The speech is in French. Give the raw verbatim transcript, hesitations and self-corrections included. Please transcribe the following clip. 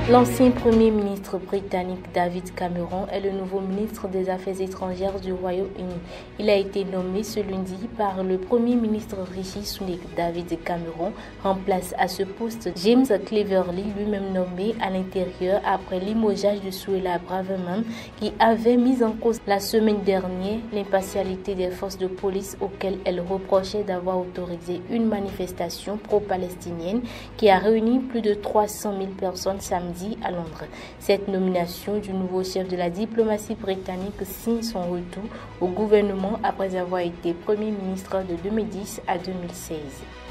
L'ancien Premier ministre britannique David Cameron est le nouveau ministre des Affaires étrangères du Royaume-Uni. Il a été nommé ce lundi par le Premier ministre Rishi Sunak. David Cameron remplace à ce poste James Cleverly, lui-même nommé à l'intérieur après limogeage de Suella Braverman, qui avait mis en cause la semaine dernière l'impartialité des forces de police auxquelles elle reprochait d'avoir autorisé une manifestation pro-palestinienne qui a réuni plus de trois cent mille personnes samedi à Londres. Cette nomination du nouveau chef de la diplomatie britannique signe son retour au gouvernement après avoir été Premier ministre de deux mille dix à deux mille seize.